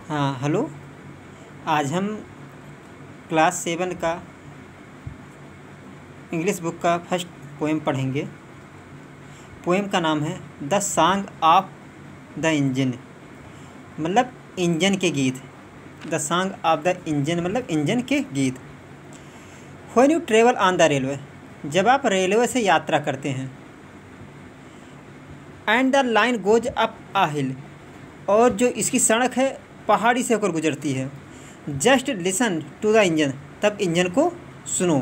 हाँ हेलो। आज हम क्लास 7 का इंग्लिश बुक का फर्स्ट पोएम पढ़ेंगे। पोएम का नाम है the song of the engine, मतलब इंजन के गीत। The song of the engine मतलब इंजन के गीत। When you travel on the railway, जब आप रेलवे से यात्रा करते हैं। And the line goes up a hill, और जो इसकी सड़क है पहाड़ी से होकर गुजरती है। Just listen to the engine, तब इंजन को सुनो।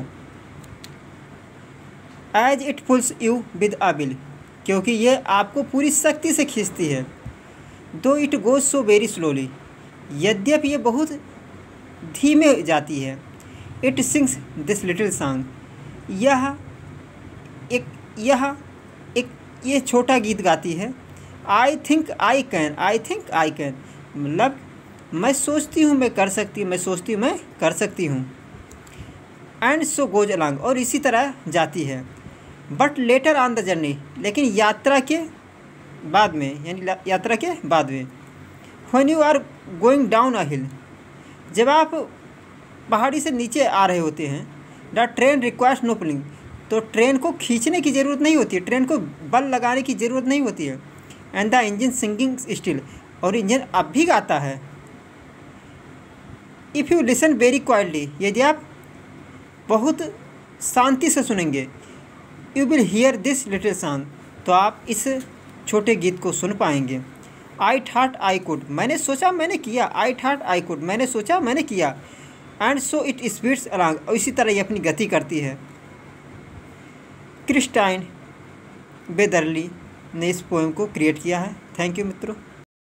As it pulls you with a will, क्योंकि ये आपको पूरी शक्ति से खींचती है। Though it goes so very slowly, यद्यपि ये बहुत धीमे जाती है। It sings this little song, यह एक ये छोटा गीत गाती है। आई थिंक आई कैन, मतलब मैं सोचती हूँ मैं कर सकती हूँ, मैं सोचती हूँ मैं कर सकती हूँ। एंड सो गोज अलॉन्ग, और इसी तरह जाती है। But later on the journey, लेकिन यात्रा के बाद में, यानी यात्रा के बाद में। When you are going down a hill, जब आप पहाड़ी से नीचे आ रहे होते हैं। The train requires no pulling, तो ट्रेन को खींचने की ज़रूरत नहीं होती है, ट्रेन को बल लगाने की ज़रूरत नहीं होती है। And the engine singing still, और इंजन अब भी गाता है। If you listen very quietly, यदि आप बहुत शांति से सुनेंगे। You will hear this little song, तो आप इस छोटे गीत को सुन पाएंगे। आई थॉट आई कुड, मैंने सोचा मैंने किया। आई थॉट आई कुड, मैंने सोचा मैंने किया। And so it speeds along, और इसी तरह ये अपनी गति करती है। क्रिस्टाइन बेदरली ने इस पोएम को क्रिएट किया है। थैंक यू मित्रों।